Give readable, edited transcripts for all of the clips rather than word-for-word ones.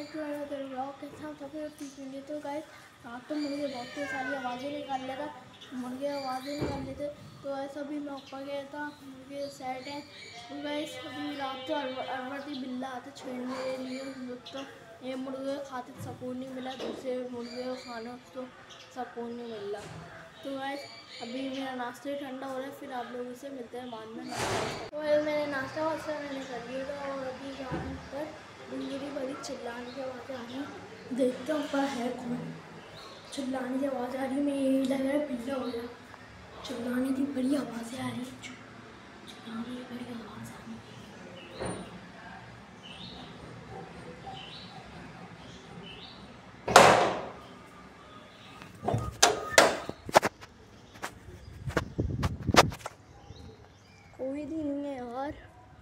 Back to another vlog के साथ सबसे ठीक वीडियो। तो गाइस रात तो मुर्गे बहुत सारी आवाज़ें निकाल लेता, मुर्गे आवाज़ें निकाल लेते। तो गाइस अभी मैं ऊपर गया था, मुर्गे सेट हैं। तो गाइस अभी रात तो अरवती बिल्ला आते छेड़ने के लिए, तो ये मुर्गे खाते सुकून नहीं मिला, दूसरे मुर्गे को खाना उसको सुकून नहीं मिल रहा। तो गाइस अभी मेरा नाश्ता ही ठंडा हो रहा है, फिर आप लोगों से मिलते हैं बाद में। तो मैंने नाश्ता वास्ता मैंने कर लिया था और अभी जा रहे हैं पर मेरी बड़ी चिल्लाने की आवाज़ आ रही है। देखते हैं ऊपर है कौन। चिल्लाने की आवाज़ आ रही है, मैं यही लग रहा है बिल्ला हो गया। चिल्लाने की बड़ी आवाज़ें आ रही है, चिल्लाने की बड़ी आवाज़ आ रही है। कोई भी नहीं है यार,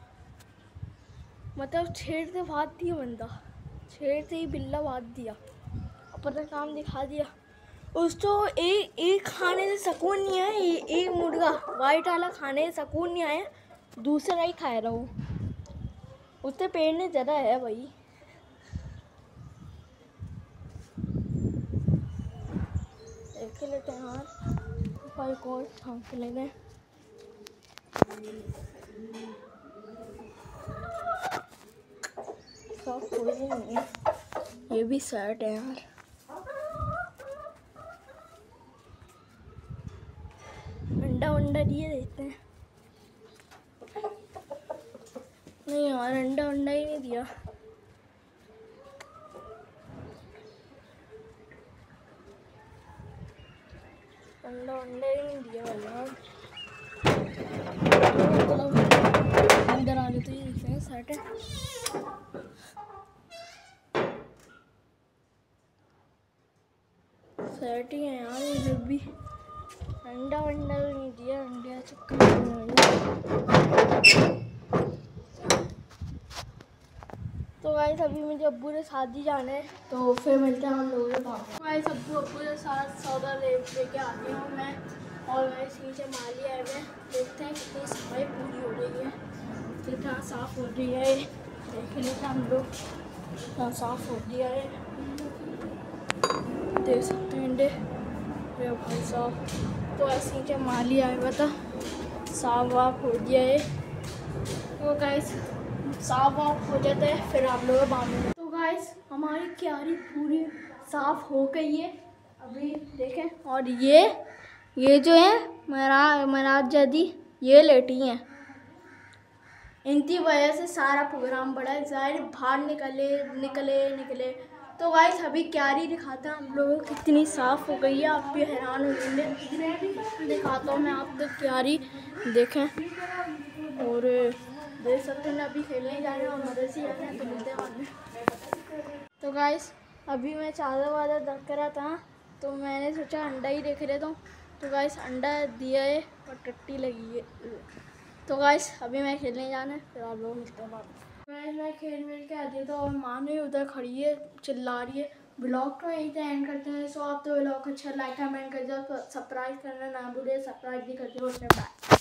मतलब छेड़ते भाग दिया बंदा, छेड़ते ही बिल्ला भाग दिया, अपना काम दिखा दिया। उसको एक खाने से सुकून नहीं आया, एक मुर्गा वाइट वाला खाने से सुकून नहीं आया, दूसरा ही खा रहा हूँ। उससे पेड़ ने ज़्यादा है भाई। देख लेते हैं यार भाई, कौन खांक लेते हैं। सब कोई नहीं है, ये भी सेट है यार। अंडा वंडा दिए देते हैं। नहीं यार, अंडा वंडा ही नहीं दिया। अंडा वंडा ही नहीं दिया यार। अंदर आने तो ये दिखते हैं, सेट है। सेट ही है यार, ये भी अंडा वंडा नहीं दिया, अंडा चक्कर। तो गाइस अभी मुझे अब्बू ने शादी जाना है, तो फिर मिलते हैं हम लोगों के पास। गाइस अब्बू के साथ सौदा लेके आती हूँ मैं, और गाइस नीचे माली आए हुए, देखते हैं कितनी सफाई पूरी हो रही है, कितना साफ हो रही है। देख लेते हम लोग कितना साफ हो रही है, देख सकते हैं अंडे भाई साहब। तो ऐसे नीचे माली आया हुआ था, साफ वाफ हो गया है। तो गाइस साफ वाफ हो जाता है, फिर आप लोग बांधेंगे। तो गाइस हमारी क्यारी पूरी साफ हो गई है अभी, देखें। और ये जो है महाराज जदी ये लेटी हैं, इनकी वजह से सारा प्रोग्राम बड़ा ज़ाहिर बाहर निकले। तो गाइस अभी क्यारी दिखाता हूँ हम लोगों को कितनी साफ़ हो गई है, आप भी हैरान हो जाएंगे। दिखाता हूँ मैं आपको क्यारी, देखें। और देख सकते हैं अभी खेलने जा रहे हैं और मदद से जाना है, तो मिलते हैं बाद में। तो गाइस अभी मैं चादर वादर रख कर रहा था, तो मैंने सोचा अंडा ही देख रहे तो गाइस अंडा दिया है और टट्टी लगी है। तो गाइस अभी मैं खेलने जाना है, फिर आप लोग मिलते हैं बाद में। मैं खेल के आती तो और माँ ने उधर खड़ी है, चिल्ला रही है। ब्लॉग तो यहीं से एंड करते हैं। सो आप तो ब्लॉग अच्छा लाइक कमेंट कर दो, सब्सक्राइब करना ना भूलिए, सब्सक्राइब भी कर दो। बाय।